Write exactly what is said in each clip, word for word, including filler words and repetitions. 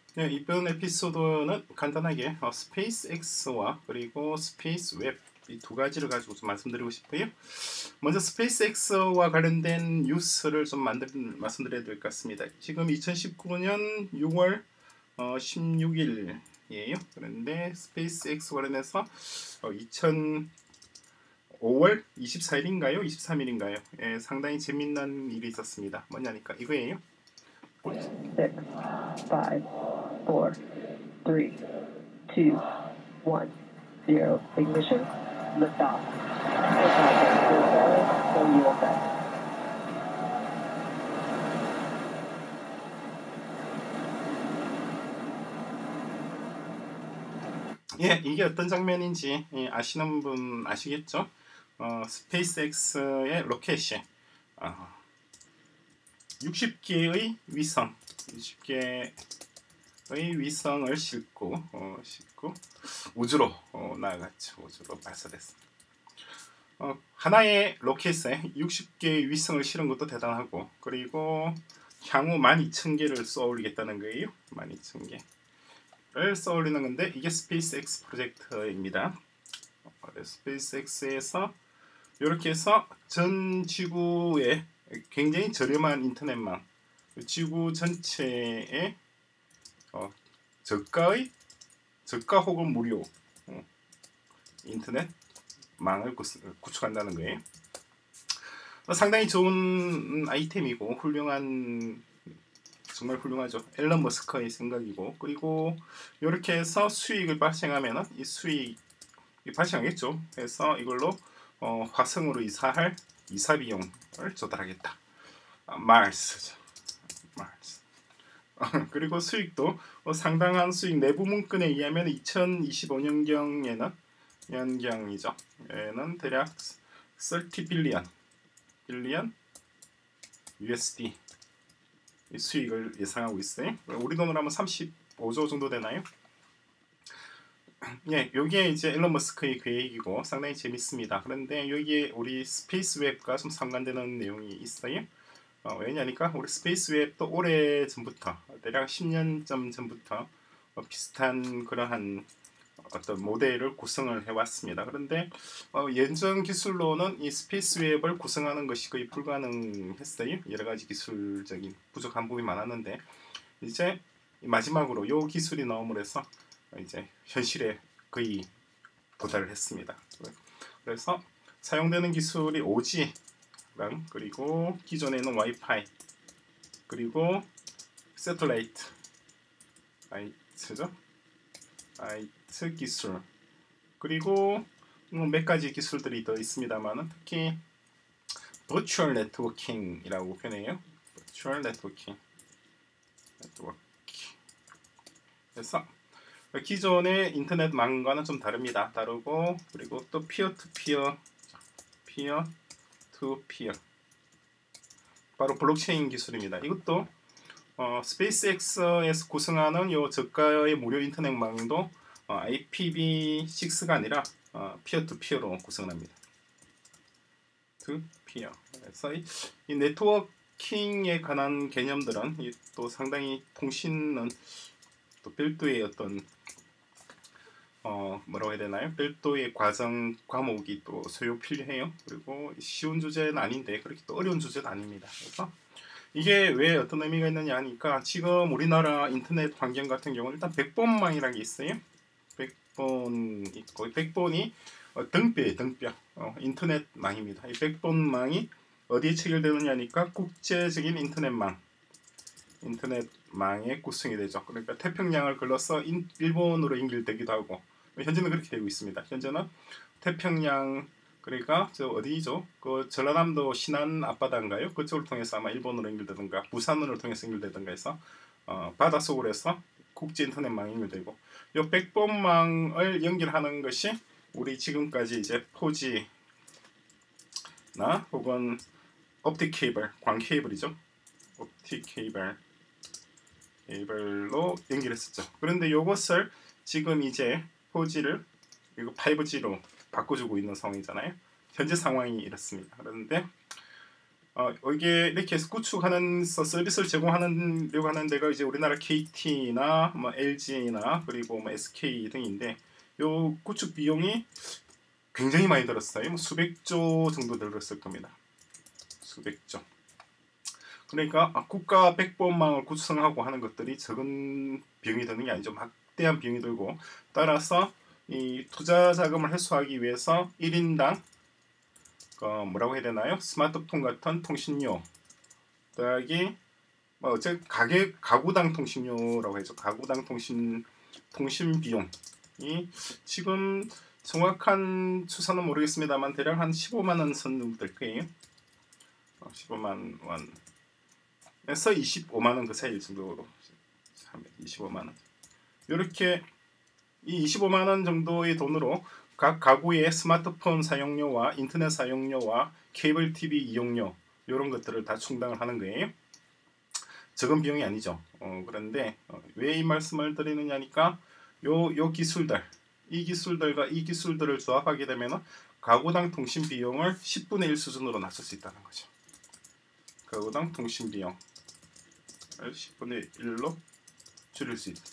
네, 이번 에피소드는 간단하게 어, 스페이스X와 그리고 스페이스웹 이 두 가지를 가지고 좀 말씀드리고 싶어요. 먼저 스페이스X와 관련된 뉴스를 좀 만들, 말씀드려야 될 것 같습니다. 지금 이천십구 년 유월 어, 십육 일이에요. 그런데 스페이스X 관련해서 어, 이천 오월 이십사 일인가요? 이십삼 일인가요? 예, 상당히 재미난 일이 있었습니다. 뭐냐니까 이거예요. six, five, four, three, two, one, zero. Ignition. Liftoff. Liftoff. Go U S S. 예, 이게 어떤 장면인지 예, 아시는 분 아시겠죠? 어, 스페이스X의 로켓이 어, 육십 개의 위성, 육십 개의 위성을 싣고, 어, 싣고 우주로 어, 나아갔죠. 우주로 발사됐습니다. 어, 하나의 로켓에 육십 개의 위성을 실은 것도 대단하고, 그리고 향후 만 이천 개를 쏘아 올리겠다는 거예요. 만 이천 개를 쏘아 올리는 건데 이게 스페이스X 프로젝트입니다. 스페이스X에서 이렇게 해서 전 지구에 굉장히 저렴한 인터넷망, 지구 전체에 어, 저가의 저가 혹은 무료 어, 인터넷망을 구축한다는 거예요. 어, 상당히 좋은 아이템이고 훌륭한 정말 훌륭하죠. 앨런 머스크의 생각이고, 그리고 이렇게 해서 수익을 발생하면은 이 수익이 발생하겠죠. 그래서 이걸로 어, 화성으로 이사할 이사 비용을 조달하겠다. 아, 마르스죠. 마르스. 그리고 수익도 어, 상당한 수익 내부 문건에 의하면 이천이십오 년경에는 연경이죠. 에는 대략 삼십 빌리언 빌리언 유에스디 수익을 예상하고 있어요. 우리 돈으로 하면 삼십오조 정도 되나요? 예, 여기에 이제 일론 머스크의 계획이고 상당히 재밌습니다. 그런데 여기에 우리 스페이스웹과 좀 상관되는 내용이 있어요. 어, 왜냐니까 우리 스페이스웹도 오래 전부터 대략 십 년쯤 전부터 어, 비슷한 그러한 어떤 모델을 구성을 해왔습니다. 그런데 어, 예전 기술로는 이 스페이스웹을 구성하는 것이 거의 불가능했어요. 여러 가지 기술적인 부족한 부분이 많았는데 이제 마지막으로 이 기술이 나옴으로 해서 이제 현실에 거의 도달을 했습니다. 그래서 사용되는 기술이 오지랑 그리고 기존에는 와이파이 그리고 세틀라이트 아이트죠. 아이트 기술 그리고 몇 가지 기술들이 더 있습니다만 특히 버추얼 네트워킹이라고 표현해요. 버추얼 네트워킹 네트워킹 그래서 기존의 인터넷망과는 좀 다릅니다. 다르고 그리고 또 피어 투 피어 피어 투 피어 바로 블록체인 기술입니다. 이것도 어, 스페이스X에서 구성하는 요 저가의 무료 인터넷망도 어, 아이피비 식스가 아니라 어, 피어 투 피어로 구성합니다. 투 피어. 그래서 이, 이 네트워킹에 관한 개념들은 이, 또 상당히 통신은 또 별도의 어떤 어 뭐라고 해야 되나요? 별도의 과정 과목이 또 소요 필요해요. 그리고 쉬운 주제는 아닌데 그렇게 또 어려운 주제는 아닙니다. 그래서 이게 왜 어떤 의미가 있느냐 하니까 지금 우리나라 인터넷 환경 같은 경우는 일단 백번망이라는 게 있어요. 백번 있고 백번이 어, 등뼈에 등뼈 어, 인터넷망입니다. 이 백번망이 어디에 체결되느냐 하니까 국제적인 인터넷망 인터넷망의 구성이 되죠. 그러니까 태평양을 걸러서 인, 일본으로 연결되기도 하고 현재는 그렇게 되고 있습니다. 현재는 태평양 그러니까 저 어디죠? 그 전라남도 신안 앞바다인가요? 그쪽을 통해서 아마 일본으로 연결되든가 부산으로 통해서 연결되든가 해서 어, 바닷속으로 해서 국제 인터넷망이 연결되고 이 백번망을 연결하는 것이 우리 지금까지 이제 포지나 혹은 옵틱 케이블, 광 케이블이죠. 옵틱 케이블 케이블로 연결했었죠. 그런데 이것을 지금 이제 포지를 이거 파이브지로 바꿔주고 있는 상황이잖아요. 현재 상황이 이렇습니다. 그런데 어, 이게 이렇게 해서 구축하는 서비스를 제공하려고 하는 데가 이제 우리나라 케이티나 뭐 엘지나 그리고 뭐 에스케이 등인데 요 구축 비용이 굉장히 많이 들었어요. 뭐 수백조 정도 들었을 겁니다. 수백조. 그러니까 국가 백보망을 구성하고 하는 것들이 적은 비용이 드는 게 아니죠. 막대한 비용이 들고 따라서 이 투자 자금을 회수하기 위해서 일 인당 어, 뭐라고 해야 되나요? 스마트폰 같은 통신료 더하기 뭐 어째 가게 가구당 통신료라고 해서 가구당 통신 통신 비용이 지금 정확한 추산은 모르겠습니다만 대략 한 십오만 원 선 정도 될 거예요. 어, 십오만 원에서 이십오만 원 그 사이 정도로 이십오만 원. 이렇게 이 이십오만 원 정도의 돈으로 각 가구의 스마트폰 사용료와 인터넷 사용료와 케이블 티비 이용료 이런 것들을 다 충당을 하는 거예요. 적은 비용이 아니죠. 어, 그런데 어, 왜 이 말씀을 드리느냐니까 요, 요 기술들 이 기술들과 이 기술들을 조합하게 되면 가구당 통신 비용을 십분의 일 수준으로 낮출 수 있다는 거죠. 가구당 통신 비용을 십분의 일로 줄일 수 있다.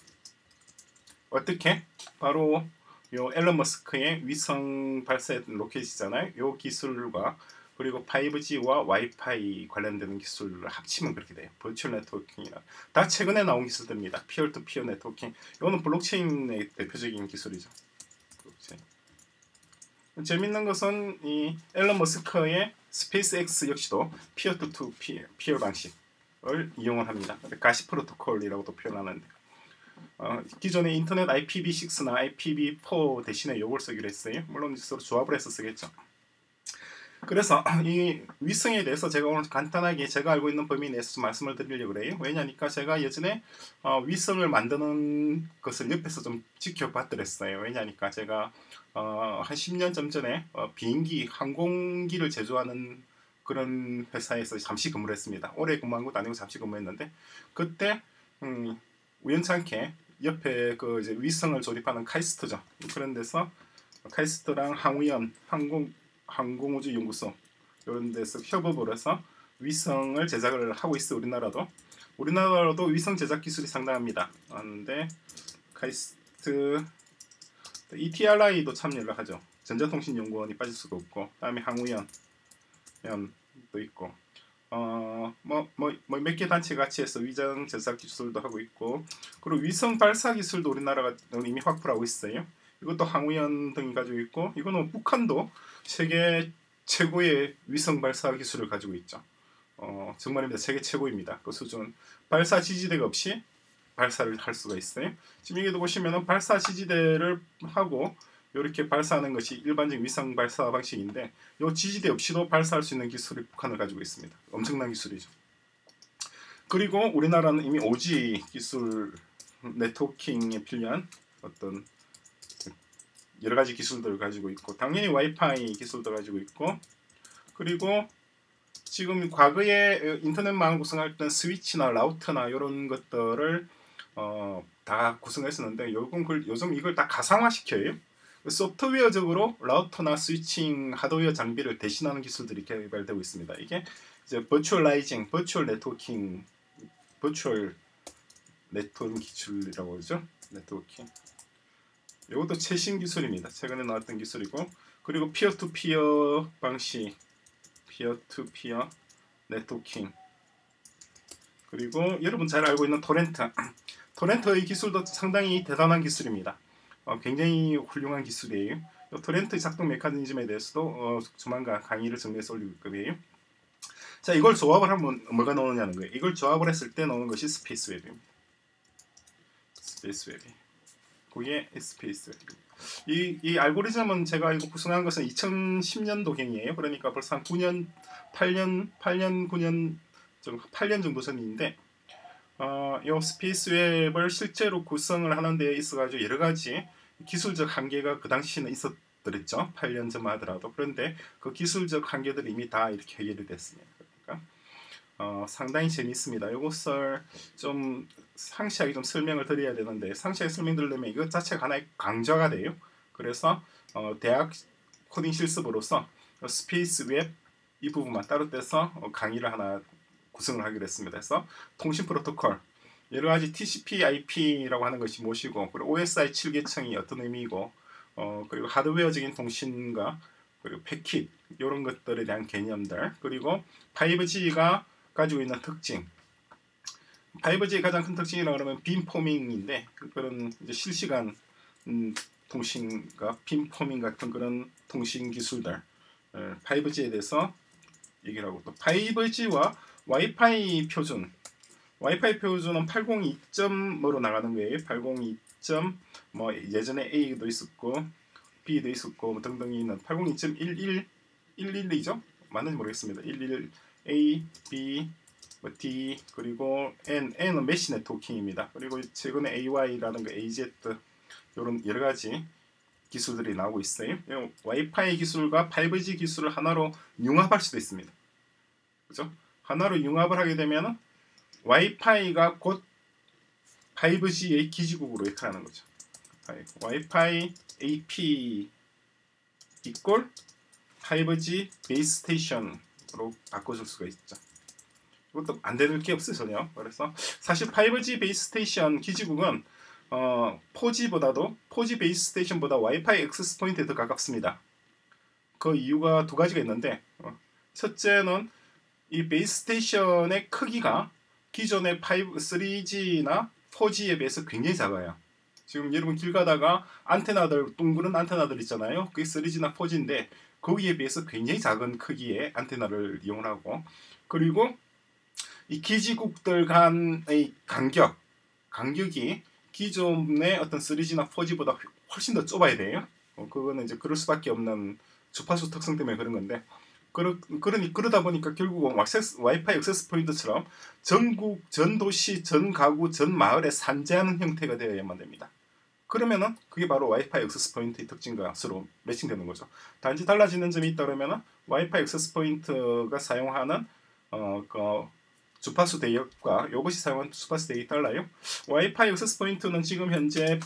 어떻게? 바로 요 앨런 머스크의 위성 발사 로켓이잖아요. 요 기술과 그리고 파이브지와 와이파이 관련되는 기술을 합치면 그렇게 돼요. 버추얼 네트워킹이라 다 최근에 나온 기술들입니다. 피어 투 피어 네트워킹. 이거는 블록체인의 대표적인 기술이죠. 블록체인. 재밌는 것은 이 앨런 머스크의 스페이스X 역시도 피어 투 피어 방식을 이용을 합니다. 가시 프로토콜이라고도 표현하는데 어, 기존의 인터넷 아이피브이 식스나 아이피브이 포 대신에 이걸 쓰기로 했어요. 물론 서로 조합을 해서 쓰겠죠. 그래서 이 위성에 대해서 제가 오늘 간단하게 제가 알고 있는 범위 내에서 좀 말씀을 드리려고 그래요. 왜냐니까 제가 예전에 어, 위성을 만드는 것을 옆에서 좀 지켜봤더랬어요. 왜냐니까 제가 어, 한 십 년쯤 전에 어, 비행기, 항공기를 제조하는 그런 회사에서 잠시 근무를 했습니다. 오래 근무한 것도 아니고 잠시 근무했는데 그때 음, 우연찮게 옆에 그 이제 위성을 조립하는 카이스트죠. 그런 데서 카이스트랑 항우연 항공 항공우주연구소 이런 데서 협업을 해서 위성을 제작을 하고 있어. 우리나라도 우리나라도 위성 제작 기술이 상당합니다. 그런데 카이스트 이티알아이도 참여를 하죠. 전자통신연구원이 빠질 수가 없고, 다음에 항우연 연도 있고, 어 뭐 뭐 뭐 몇 개 단체 같이 해서 위성 제작 기술도 하고 있고, 그리고 위성 발사 기술도 우리나라가 이미 확보하고 있어요. 이것도 항우연 등이 가지고 있고, 이거는 북한도 세계 최고의 위성 발사 기술을 가지고 있죠. 어, 정말입니다. 세계 최고입니다. 그 수준. 발사 지지대가 없이 발사를 할 수가 있어요. 지금 여기도 보시면은 발사 지지대를 하고 이렇게 발사하는 것이 일반적인 위성 발사 방식인데, 이 지지대 없이도 발사할 수 있는 기술을 북한을 가지고 있습니다. 엄청난 기술이죠. 그리고 우리나라는 이미 오지 기술 네트워킹에 필요한 어떤 여러 가지 기술들을 가지고 있고, 당연히 와이파이 기술도 가지고 있고, 그리고 지금 과거에 인터넷망을 구성할 때 스위치나 라우터나 이런 것들을 어, 다 구성했었는데, 요즘, 요즘 이걸 다 가상화시켜요. 소프트웨어적으로 라우터나 스위칭 하드웨어 장비를 대신하는 기술들이 개발되고 있습니다. 이게 이제 버추얼라이징, 버추얼 네트워킹, 버추얼 네트워킹 기술이라고 그러죠. 네트워킹. 이것도 최신 기술입니다. 최근에 나왔던 기술이고, 그리고 피어 투 피어 방식, 피어 투 피어 네트워킹, 그리고 여러분 잘 알고 있는 토렌트. 토렌트의 기술도 상당히 대단한 기술입니다. 어, 굉장히 훌륭한 기술이에요. 토렌트 작동 메커니즘에 대해서도 어, 조만간 강의를 정리해서 올릴 거예요. 자, 이걸 조합을 하면 뭐가 나오느냐는 거예요. 이걸 조합을 했을 때 나오는 것이 스페이스 웹입니다. 스페이스 웹이. 그게 스페이스 웹. 이, 이 알고리즘은 제가 이거 구성한 것은 이천십 년도경이에요. 그러니까 벌써 한 구 년, 팔 년, 팔 년, 구 년, 팔 년 정도 전인데, 어, 이 스페이스 웹을 실제로 구성을 하는 데 있어가지고 여러 가지 기술적 한계가 그 당시에는 있었더랬죠. 팔 년 전만 하더라도. 그런데 그 기술적 한계들이 이미 다 이렇게 해결이 됐습니다. 그러니까 어, 상당히 재밌습니다. 이것을 좀 상세하게 좀 설명을 드려야 되는데, 상세하게 설명드리려면 이것 자체가 하나의 강좌가 돼요. 그래서 어, 대학 코딩 실습으로서 스페이스 웹 이 부분만 따로 떼서 어, 강의를 하나 구성을 하기로 했습니다. 그래서 통신 프로토콜 여러 가지 티씨피, 아이피라고 하는 것이 무엇이고, 그리고 오에스아이 칠 계층이 어떤 의미이고, 어, 그리고 하드웨어적인 통신과 그리고 패킷 이런 것들에 대한 개념들, 그리고 파이브지가 가지고 있는 특징. 파이브지의 가장 큰 특징이라고 하면 빔포밍인데, 그런 이제 실시간 음, 통신과 빔포밍 같은 그런 통신 기술들, 파이브지에 대해서 얘기를 하고, 또 파이브지와 와이파이 표준, 와이파이 표준은 팔백이 점으로 나가는 거예요. 팔백이 점, 뭐 예전에 A도 있었고 B도 있었고 뭐 등등이 있는 팔백이 점 일일, 일일이죠? 맞는지 모르겠습니다. 일일 A, B, 뭐 D, 그리고 N, N은 메시 네트워킹입니다. 그리고 최근에 에이와이라는 거, 에이지 이런 여러 가지 기술들이 나오고 있어요. 와이파이 기술과 파이브지 기술을 하나로 융합할 수도 있습니다. 그죠? 하나로 융합을 하게 되면 와이파이가 곧 파이브지의 기지국으로 이렇게 하는 거죠. 와이파이 에이피 이꼴 파이브지 베이스 스테이션으로 바꿔줄 수가 있죠. 이것도 안 되는 게 없어요, 전혀. 그래서 사실 파이브지 베이스 스테이션 기지국은 어, 포지보다도 포지 베이스 스테이션보다 와이파이 액세스 포인트에 더 가깝습니다. 그 이유가 두 가지가 있는데, 어, 첫째는 이 베이스 스테이션의 크기가 기존의 파이브, 쓰리지나 포지에 비해서 굉장히 작아요. 지금 여러분 길 가다가 안테나들, 둥그런 안테나들 있잖아요. 그게 쓰리지나 포지인데 거기에 비해서 굉장히 작은 크기의 안테나를 이용하고, 그리고 이 기지국들 간의 간격, 간격이 기존의 어떤 쓰리지나 포지보다 훨씬 더 좁아야 돼요. 어, 그거는 이제 그럴 수밖에 없는 주파수 특성 때문에 그런 건데, 그러, 그러니 그러다 보니까 결국은 액세스, 와이파이 액세스 포인트처럼 전국, 전 도시, 전 가구, 전 마을에 산재하는 형태가 되어야만 됩니다. 그러면은 그게 바로 와이파이 액세스 포인트의 특징과 서로 매칭되는 거죠. 단지 달라지는 점이 있다면은 와이파이 액세스 포인트가 사용하는 어, 그 주파수 대역과 이것이 사용하는 주파수 대역이 달라요. 와이파이 액세스 포인트는 지금 현재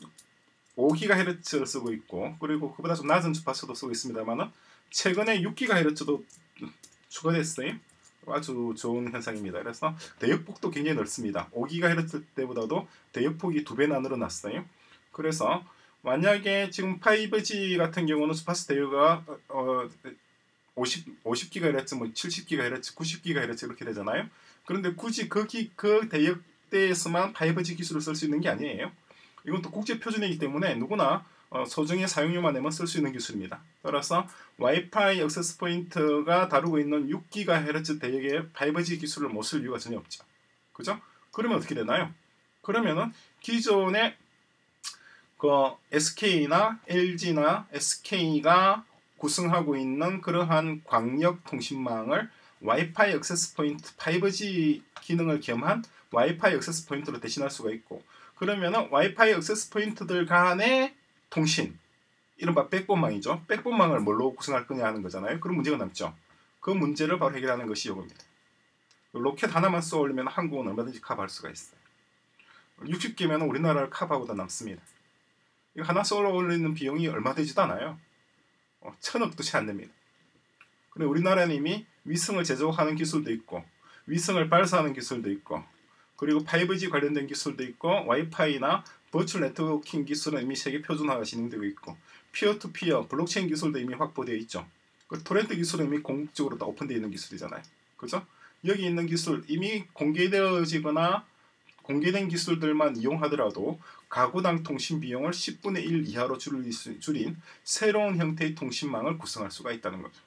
오 기가헤르츠를 쓰고 있고, 그리고 그보다 좀 낮은 주파수도 쓰고 있습니다만은 최근에 육 기가헤르츠도 추가됐어요. 아주 좋은 현상입니다. 그래서 대역폭도 굉장히 넓습니다. 오 기가헤르츠 때보다도 대역폭이 두 배나 늘어났어요. 그래서 만약에 지금 파이브지 같은 경우는 주파수 대역가 어, 오십, 오십 기가헤르츠, 뭐 칠십 기가헤르츠, 구십 기가헤르츠 이렇게 되잖아요. 그런데 굳이 그, 기, 그 대역대에서만 파이브지 기술을 쓸 수 있는 게 아니에요. 이건 또 국제 표준이기 때문에 누구나 어, 소정의 사용료만 내면 쓸 수 있는 기술입니다. 따라서 와이파이 액세스 포인트가 다루고 있는 육 기가헤르츠 대역의 파이브지 기술을 못 쓸 이유가 전혀 없죠. 그죠? 그러면 어떻게 되나요? 그러면은 기존의 그 에스케이나 엘지나 에스케이가 구성하고 있는 그러한 광역 통신망을 와이파이 액세스 포인트 파이브지 기능을 겸한 와이파이 액세스 포인트로 대신할 수가 있고, 그러면은 와이파이 액세스 포인트들 간의 통신, 이른바 백본망이죠. 백본망을 뭘로 구성할 거냐 하는 거잖아요. 그런 문제가 남죠. 그 문제를 바로 해결하는 것이 이겁니다. 로켓 하나만 쏘아 올리면 한국은 얼마든지 커버할 수가 있어요. 육십 개면 우리나라를 커버하고도 남습니다. 이거 하나 쏘아 올리는 비용이 얼마 되지도 않아요. 어, 천억도 채 안 됩니다. 그리고 우리나라는 이미 위성을 제조하는 기술도 있고, 위성을 발사하는 기술도 있고, 그리고 파이브지 관련된 기술도 있고, 와이파이나 버추얼 네트워킹 기술은 이미 세계 표준화가 진행되고 있고, 피어투피어 블록체인 기술도 이미 확보되어 있죠. 그 토렌트 기술은 이미 공식적으로 다 오픈되어 있는 기술이잖아요. 그죠? 여기 있는 기술 이미 공개되어지거나 공개된 기술들만 이용하더라도 가구당 통신 비용을 십분의 일 이하로 줄인 새로운 형태의 통신망을 구성할 수가 있다는 거죠.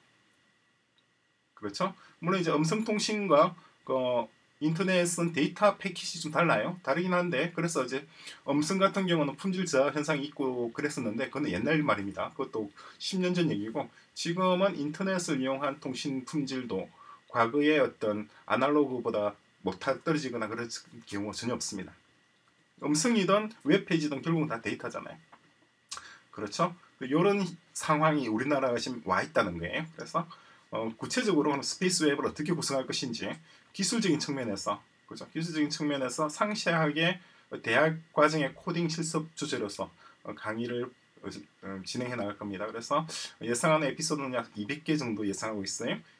그렇죠? 물론 이제 음성 통신과 그 인터넷은 데이터 패킷이 좀 달라요. 다르긴 한데, 그래서 이제 음성 같은 경우는 품질 저하 현상이 있고 그랬었는데 그건 옛날 말입니다. 그것도 십 년 전 얘기고, 지금은 인터넷을 이용한 통신 품질도 과거의 어떤 아날로그보다 못하 떨어지거나 그런 경우가 전혀 없습니다. 음성이든 웹페이지든 결국은 다 데이터잖아요. 그렇죠? 이런 상황이 우리나라가 지금 와 있다는 거예요. 그래서 어, 구체적으로 스페이스 웹을 어떻게 구성할 것인지 기술적인 측면에서, 그죠? 기술적인 측면에서 상세하게 대학 과정의 코딩 실습 주제로서 어, 강의를 어, 진행해 나갈 겁니다. 그래서 예상하는 에피소드는 약 이백 개 정도 예상하고 있어요.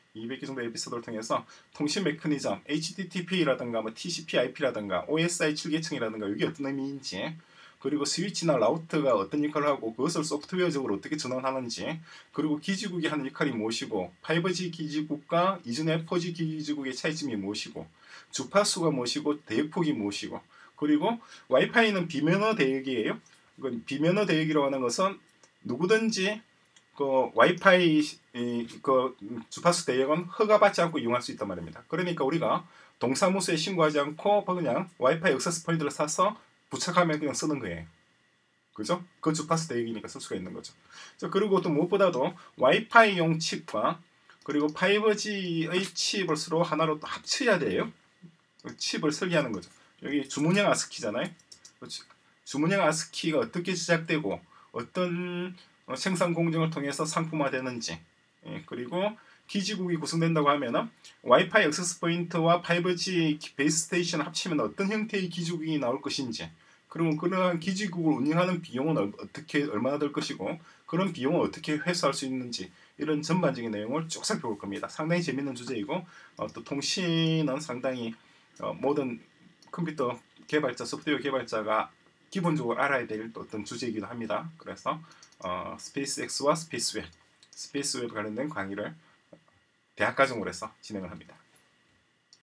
이백 개 정도 에피소드를 통해서 통신 메커니즘, 에이치티티피라든가 뭐 티씨피/아이피라든가 오에스아이 칠 계층이라든가 이게 어떤 의미인지, 그리고 스위치나 라우터가 어떤 역할을 하고 그것을 소프트웨어적으로 어떻게 전환하는지, 그리고 기지국이 하는 역할이 무엇이고 파이브지 기지국과 이전의 포지 기지국의 차이점이 무엇이고 주파수가 무엇이고 대역폭이 무엇이고, 그리고 와이파이는 비면허 대역이에요. 비면허 대역이라고 하는 것은 누구든지 그 와이파이 이, 그 주파수 대역은 허가받지 않고 이용할 수 있단 말입니다. 그러니까 우리가 동사무소에 신고하지 않고 그냥 와이파이 액세스 포인트를 사서 부착하면 그냥 쓰는 거예요. 그죠? 그 주파수 대역이니까 쓸 수가 있는 거죠. 그리고 또 무엇보다도 와이파이용 칩과 그리고 파이브지의 칩을 서로 하나로 또 합쳐야 돼요. 칩을 설계하는 거죠. 여기 주문형 아스키잖아요. 주문형 아스키가 어떻게 제작되고 어떤 생산 공정을 통해서 상품화되는지, 예, 그리고 기지국이 구성된다고 하면은 와이파이 액세스 포인트와 파이브지 베이스 스테이션을 합치면 어떤 형태의 기지국이 나올 것인지, 그러면 그러한 기지국을 운영하는 비용은 어떻게 얼마나 들 것이고 그런 비용을 어떻게 회수할 수 있는지, 이런 전반적인 내용을 쭉 살펴볼 겁니다. 상당히 재밌는 주제이고 어, 또 통신은 상당히 어, 모든 컴퓨터 개발자, 소프트웨어 개발자가 기본적으로 알아야 될 어떤 주제이기도 합니다. 그래서 어, 스페이스X와 스페이스웹, 스페이스웹 관련된 강의를 대학 과정으로 해서 진행을 합니다.